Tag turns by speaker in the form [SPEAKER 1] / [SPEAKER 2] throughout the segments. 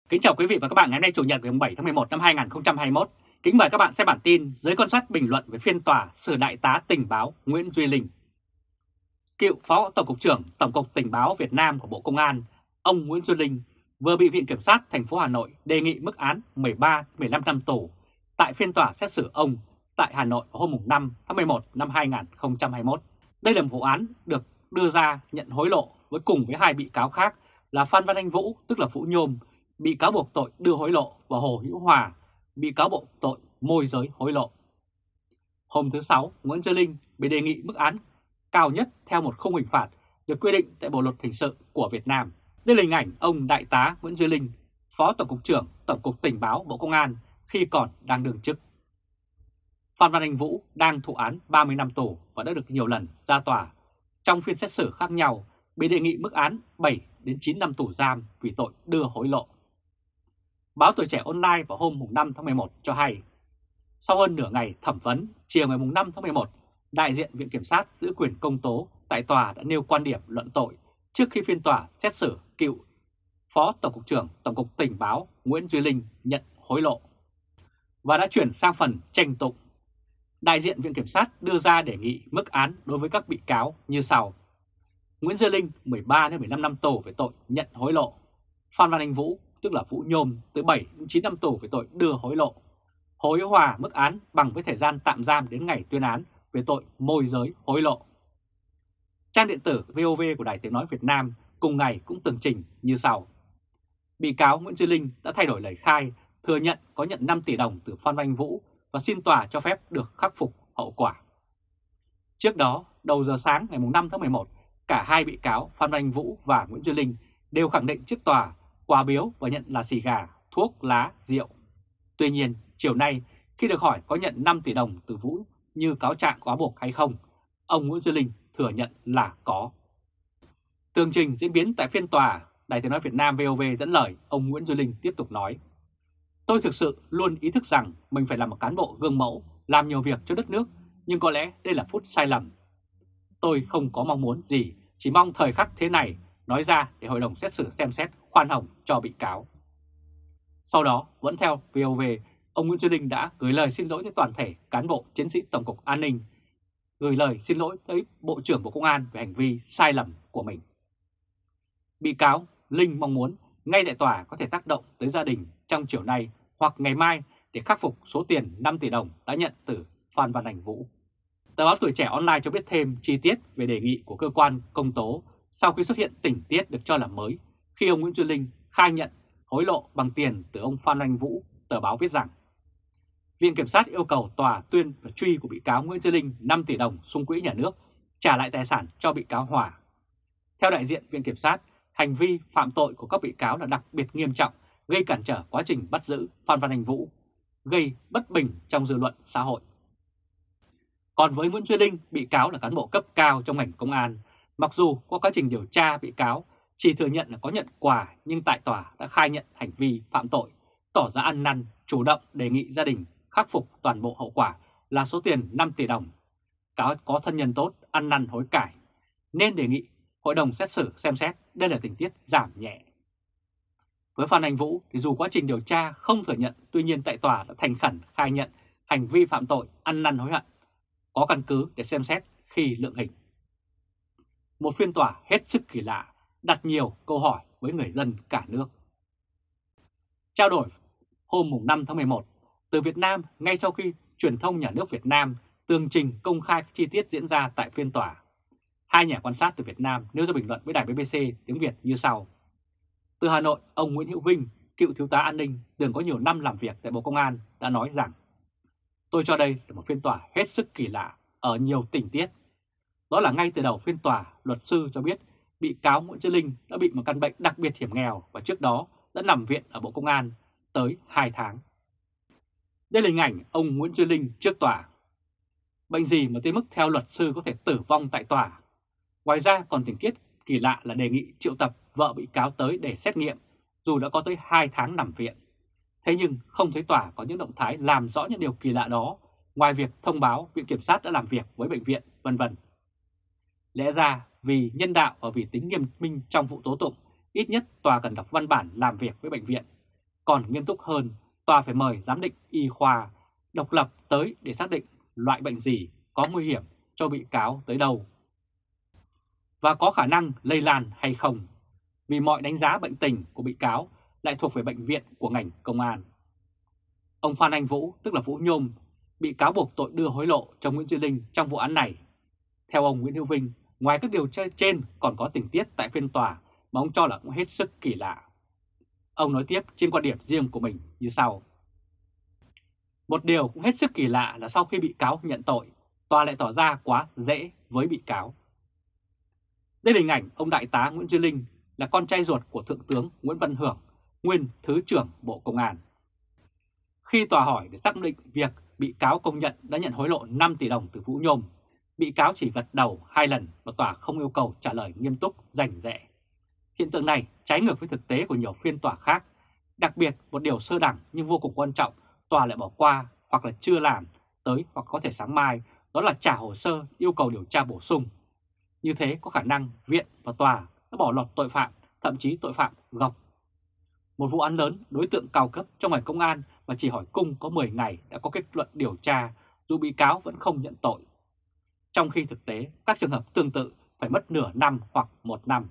[SPEAKER 1] Kính chào quý vị và các bạn ngày hôm nay Chủ nhật ngày 7 tháng 11 năm 2021. Kính mời các bạn xem bản tin giới quan sát bình luận về phiên tòa xử Đại tá tình báo Nguyễn Duy Linh. Cựu Phó Tổng cục trưởng Tổng cục Tình báo Việt Nam của Bộ Công an, ông Nguyễn Duy Linh vừa bị Viện Kiểm sát thành phố Hà Nội đề nghị mức án 13-15 năm tù tại phiên tòa xét xử ông tại Hà Nội vào hôm 5 tháng 11 năm 2021. Đây là một vụ án được đưa ra nhận hối lộ cùng với hai bị cáo khác là Phan Văn Anh Vũ, tức là Vũ Nhôm, bị cáo buộc tội đưa hối lộ, và Hồ Hữu Hòa, bị cáo buộc tội môi giới hối lộ. Hôm thứ Sáu, Nguyễn Duy Linh bị đề nghị mức án cao nhất theo một khung hình phạt được quy định tại Bộ luật hình sự của Việt Nam. Đây là hình ảnh ông Đại tá Nguyễn Duy Linh, Phó Tổng cục trưởng Tổng cục Tình báo Bộ Công an khi còn đang đương chức. Phan Văn Anh Vũ đang thụ án 30 năm tù và đã được nhiều lần ra tòa trong phiên xét xử khác nhau, bị đề nghị mức án 7 đến 9 năm tù giam vì tội đưa hối lộ. Báo Tuổi Trẻ Online vào hôm 5 tháng 11 cho hay, sau hơn nửa ngày thẩm vấn, chiều ngày 5 tháng 11, đại diện Viện Kiểm sát giữ quyền công tố tại tòa đã nêu quan điểm luận tội trước khi phiên tòa xét xử cựu Phó Tổng cục trưởng Tổng cục Tình báo Nguyễn Duy Linh nhận hối lộ, và đã chuyển sang phần tranh tụng. Đại diện Viện Kiểm sát đưa ra đề nghị mức án đối với các bị cáo như sau: Nguyễn Duy Linh 13-15 năm tù về tội nhận hối lộ, Phan Văn Anh Vũ, tức là Vũ Nhôm, từ 7 đến 9 năm tù về tội đưa hối lộ, Hồ Hữu Hòa mức án bằng với thời gian tạm giam đến ngày tuyên án về tội môi giới hối lộ. Trang điện tử VOV của Đài Tiếng nói Việt Nam cùng ngày cũng tường trình như sau: bị cáo Nguyễn Duy Linh đã thay đổi lời khai, thừa nhận có nhận 5 tỷ đồng từ Phan Văn Anh Vũ và xin tòa cho phép được khắc phục hậu quả. Trước đó, đầu giờ sáng ngày 5 tháng 11, cả hai bị cáo Phan Văn Anh Vũ và Nguyễn Duy Linh đều khẳng định trước tòa quà biếu và nhận là xì gà, thuốc, lá, rượu. Tuy nhiên, chiều nay khi được hỏi có nhận 5 tỷ đồng từ Vũ như cáo trạng cáo buộc hay không, ông Nguyễn Duy Linh thừa nhận là có. Tường trình diễn biến tại phiên tòa, Đài Tiếng nói Việt Nam VOV dẫn lời ông Nguyễn Duy Linh tiếp tục nói: tôi thực sự luôn ý thức rằng mình phải là một cán bộ gương mẫu, làm nhiều việc cho đất nước, nhưng có lẽ đây là phút sai lầm. Tôi không có mong muốn gì, chỉ mong thời khắc thế này nói ra để hội đồng xét xử xem xét khoan hồng cho bị cáo. Sau đó, vẫn theo VOV, ông Nguyễn Duy Linh đã gửi lời xin lỗi tới toàn thể cán bộ chiến sĩ Tổng cục An ninh, gửi lời xin lỗi tới Bộ trưởng Bộ Công an về hành vi sai lầm của mình. Bị cáo Linh mong muốn ngay tại tòa có thể tác động tới gia đình trong chiều nay hoặc ngày mai để khắc phục số tiền 5 tỷ đồng đã nhận từ Phan Văn Anh Vũ. Tờ báo Tuổi Trẻ Online cho biết thêm chi tiết về đề nghị của cơ quan công tố sau khi xuất hiện tình tiết được cho là mới khi ông Nguyễn Duy Linh khai nhận hối lộ bằng tiền từ ông Phan Văn Anh Vũ. Tờ báo viết rằng Viện Kiểm sát yêu cầu tòa tuyên và truy của bị cáo Nguyễn Duy Linh 5 tỷ đồng xung quỹ nhà nước, trả lại tài sản cho bị cáo Hòa. Theo đại diện Viện Kiểm sát, hành vi phạm tội của các bị cáo là đặc biệt nghiêm trọng, gây cản trở quá trình bắt giữ Phan Văn Anh Vũ, gây bất bình trong dư luận xã hội. Còn với Nguyễn Duy Linh, bị cáo là cán bộ cấp cao trong ngành công an, mặc dù qua quá trình điều tra bị cáo chỉ thừa nhận là có nhận quà, nhưng tại tòa đã khai nhận hành vi phạm tội, tỏ ra ăn năn, chủ động đề nghị gia đình khắc phục toàn bộ hậu quả là số tiền 5 tỷ đồng. Cáo có thân nhân tốt, ăn năn hối cải, nên đề nghị hội đồng xét xử xem xét đây là tình tiết giảm nhẹ. Với Phan Anh Vũ thì dù quá trình điều tra không thừa nhận, tuy nhiên tại tòa đã thành khẩn khai nhận hành vi phạm tội, ăn năn hối hận, có căn cứ để xem xét khi lượng hình. Một phiên tòa hết sức kỳ lạ, đặt nhiều câu hỏi với người dân cả nước. Trao đổi hôm 5 tháng 11, từ Việt Nam ngay sau khi truyền thông nhà nước Việt Nam tường trình công khai chi tiết diễn ra tại phiên tòa, hai nhà quan sát từ Việt Nam nêu ra bình luận với đài BBC tiếng Việt như sau. Từ Hà Nội, ông Nguyễn Hữu Vinh, cựu thiếu tá an ninh, từng có nhiều năm làm việc tại Bộ Công an, đã nói rằng: tôi cho đây là một phiên tòa hết sức kỳ lạ ở nhiều tình tiết. Đó là ngay từ đầu phiên tòa, luật sư cho biết bị cáo Nguyễn Duy Linh đã bị một căn bệnh đặc biệt hiểm nghèo và trước đó đã nằm viện ở Bộ Công an tới 2 tháng. Đây là hình ảnh ông Nguyễn Duy Linh trước tòa. Bệnh gì mà tới mức theo luật sư có thể tử vong tại tòa? Ngoài ra còn tình tiết kỳ lạ là đề nghị triệu tập vợ bị cáo tới để xét nghiệm, dù đã có tới 2 tháng nằm viện. Thế nhưng không thấy tòa có những động thái làm rõ những điều kỳ lạ đó, ngoài việc thông báo Viện Kiểm sát đã làm việc với bệnh viện, vân vân. Lẽ ra vì nhân đạo và vì tính nghiêm minh trong vụ tố tụng, ít nhất tòa cần đọc văn bản làm việc với bệnh viện. Còn nghiêm túc hơn, tòa phải mời giám định y khoa độc lập tới để xác định loại bệnh gì có nguy hiểm cho bị cáo tới đâu và có khả năng lây lan hay không, vì mọi đánh giá bệnh tình của bị cáo lại thuộc về bệnh viện của ngành công an. Ông Phan Anh Vũ, tức là Vũ Nhôm, bị cáo buộc tội đưa hối lộ cho Nguyễn Duy Linh trong vụ án này. Theo ông Nguyễn Hữu Vinh, ngoài các điều trên còn có tình tiết tại phiên tòa mà ông cho là cũng hết sức kỳ lạ. Ông nói tiếp trên quan điểm riêng của mình như sau. Một điều cũng hết sức kỳ lạ là sau khi bị cáo nhận tội, tòa lại tỏ ra quá dễ với bị cáo. Đây là hình ảnh ông Đại tá Nguyễn Duy Linh là con trai ruột của Thượng tướng Nguyễn Văn Hưởng, nguyên Thứ trưởng Bộ Công an. Khi tòa hỏi để xác định việc bị cáo công nhận đã nhận hối lộ 5 tỷ đồng từ Vũ Nhôm, bị cáo chỉ gật đầu 2 lần và tòa không yêu cầu trả lời nghiêm túc, rành rẽ. Hiện tượng này trái ngược với thực tế của nhiều phiên tòa khác. Đặc biệt một điều sơ đẳng nhưng vô cùng quan trọng, tòa lại bỏ qua hoặc là chưa làm tới hoặc có thể sáng mai, đó là trả hồ sơ yêu cầu điều tra bổ sung. Như thế có khả năng viện và tòa đã bỏ lọt tội phạm, thậm chí tội phạm gọc. Một vụ án lớn, đối tượng cao cấp trong ngành công an mà chỉ hỏi cung có 10 ngày đã có kết luận điều tra, dù bị cáo vẫn không nhận tội. Trong khi thực tế, các trường hợp tương tự phải mất nửa năm hoặc 1 năm.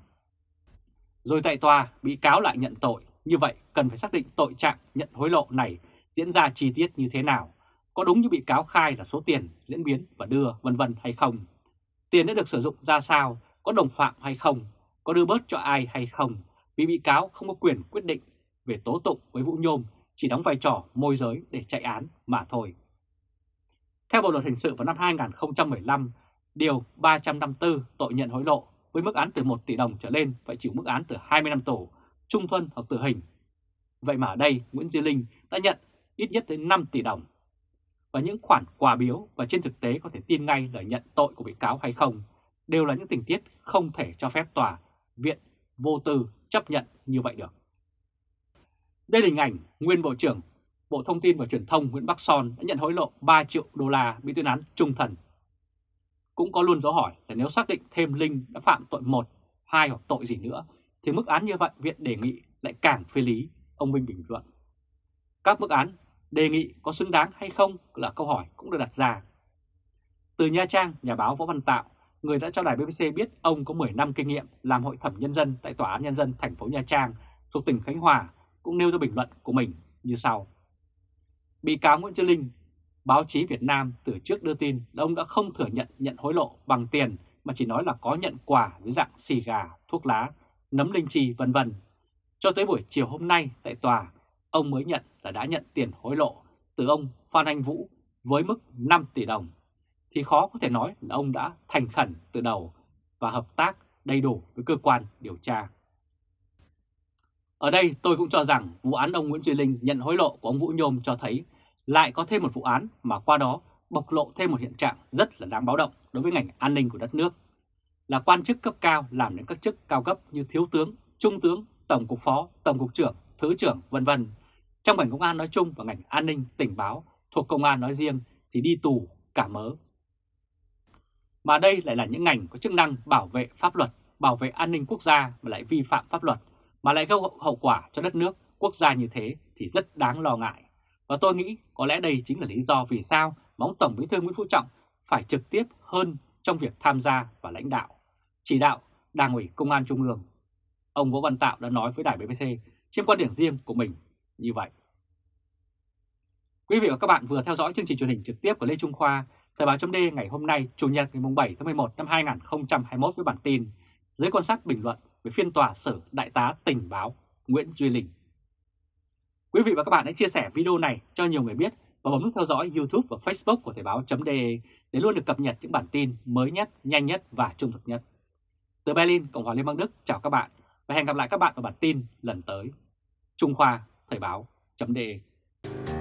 [SPEAKER 1] Rồi tại tòa, bị cáo lại nhận tội, như vậy cần phải xác định tội trạng nhận hối lộ này diễn ra chi tiết như thế nào, có đúng như bị cáo khai là số tiền diễn biến và đưa vân vân hay không, tiền đã được sử dụng ra sao, có đồng phạm hay không, có đưa bớt cho ai hay không, vì bị cáo không có quyền quyết định về tố tụng với Vũ Nhôm, chỉ đóng vai trò môi giới để chạy án mà thôi. Theo Bộ luật hình sự vào năm 2015, điều 354 tội nhận hối lộ với mức án từ 1 tỷ đồng trở lên phải chịu mức án từ 20 năm tù, chung thân hoặc tử hình. Vậy mà ở đây Nguyễn Duy Linh đã nhận ít nhất đến 5 tỷ đồng. Và những khoản quà biếu và trên thực tế có thể tin ngay là nhận tội của bị cáo hay không, đều là những tình tiết không thể cho phép tòa viện vô tư chấp nhận như vậy được. Đây là hình ảnh nguyên Bộ trưởng Bộ Thông tin và Truyền thông Nguyễn Bắc Son đã nhận hối lộ 3 triệu đô la bị tuyên án chung thân. Cũng có luôn dấu hỏi là nếu xác định thêm Linh đã phạm tội 1, 2 hoặc tội gì nữa, thì mức án như vậy viện đề nghị lại càng phi lý, ông Vinh bình luận. Các mức án đề nghị có xứng đáng hay không là câu hỏi cũng được đặt ra. Từ Nha Trang, nhà báo Võ Văn Tạo, người đã cho đài BBC biết ông có 10 năm kinh nghiệm làm hội thẩm nhân dân tại Tòa án Nhân dân thành phố Nha Trang thuộc tỉnh Khánh Hòa, cũng nêu ra bình luận của mình như sau. Bị cáo Nguyễn Duy Linh, báo chí Việt Nam từ trước đưa tin là ông đã không thừa nhận hối lộ bằng tiền mà chỉ nói là có nhận quà dưới dạng xì gà, thuốc lá, nấm linh chi vân vân. Cho tới buổi chiều hôm nay tại tòa, ông mới nhận là đã nhận tiền hối lộ từ ông Phan Anh Vũ với mức 5 tỷ đồng, thì khó có thể nói là ông đã thành khẩn từ đầu và hợp tác đầy đủ với cơ quan điều tra. Ở đây tôi cũng cho rằng vụ án ông Nguyễn Duy Linh nhận hối lộ của ông Vũ Nhôm cho thấy lại có thêm một vụ án mà qua đó bộc lộ thêm một hiện trạng rất là đáng báo động đối với ngành an ninh của đất nước. Là quan chức cấp cao làm đến các chức cao cấp như thiếu tướng, trung tướng, tổng cục phó, tổng cục trưởng, thứ trưởng vân vân. Trong ngành công an nói chung và ngành an ninh tình báo thuộc công an nói riêng thì đi tù cả mớ. Mà đây lại là những ngành có chức năng bảo vệ pháp luật, bảo vệ an ninh quốc gia mà lại vi phạm pháp luật, mà lại gây hậu quả cho đất nước, quốc gia như thế thì rất đáng lo ngại. Và tôi nghĩ có lẽ đây chính là lý do vì sao mà ông Tổng Bí thư Nguyễn Phú Trọng phải trực tiếp hơn trong việc tham gia và lãnh đạo, chỉ đạo Đảng ủy Công an Trung ương. Ông Võ Văn Tạo đã nói với đài BBC trên quan điểm riêng của mình như vậy. Quý vị và các bạn vừa theo dõi chương trình truyền hình trực tiếp của Lê Trung Khoa, Thời báo chấm ngày hôm nay, Chủ nhật ngày 7 tháng 11 năm 2021 với bản tin dưới quan sát bình luận về phiên tòa xử Đại tá tình báo Nguyễn Duy Linh. Quý vị và các bạn hãy chia sẻ video này cho nhiều người biết và bấm nút theo dõi YouTube và Facebook của Thời báo.de để luôn được cập nhật những bản tin mới nhất, nhanh nhất và trung thực nhất. Từ Berlin, Cộng hòa Liên bang Đức, chào các bạn và hẹn gặp lại các bạn ở bản tin lần tới. Trung Khoa, Thời báo.de.